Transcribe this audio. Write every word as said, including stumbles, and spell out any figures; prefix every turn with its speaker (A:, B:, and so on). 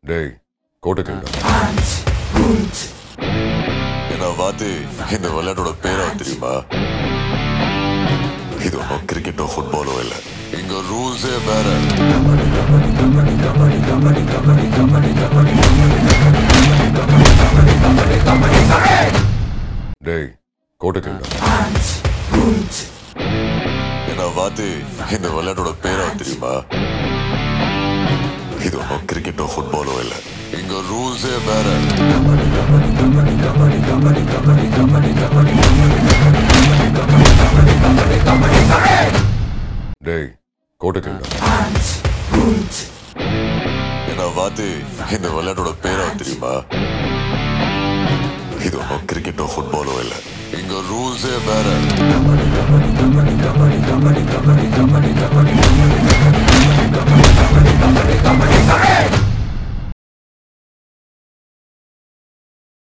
A: டேய் கோட்டைக்கண்டா
B: என்ன வாத்தி இந்த விளையாட்டோட பேரா தெரியுமா? இது ஒன்றும் கிரிக்கெட்டோ ஃபுட்பாலோ இல்லை, இங்க ரூல்ஸே வேற.
A: டேய் கோட்டைக்கண்டா
B: என்ன வாத்தி இந்த விளையாட்டோட பேரா தெரியுமா? இது ஒன்றும் கிரிக்கெட்டோ ஃபுட்பாலோ இல்லை, இங்க ரூல்ஸே வேற.
A: டேய் கோட்டைக்கண்டா
B: என்ன வாத்தி இந்த விளையாட்டோட பேரா தெரியுமா? இது ஒன்றும் கிரிக்கெட்டோ ஃபுட்பாலோ இல்லை, இங்க ரூல்ஸே வேற.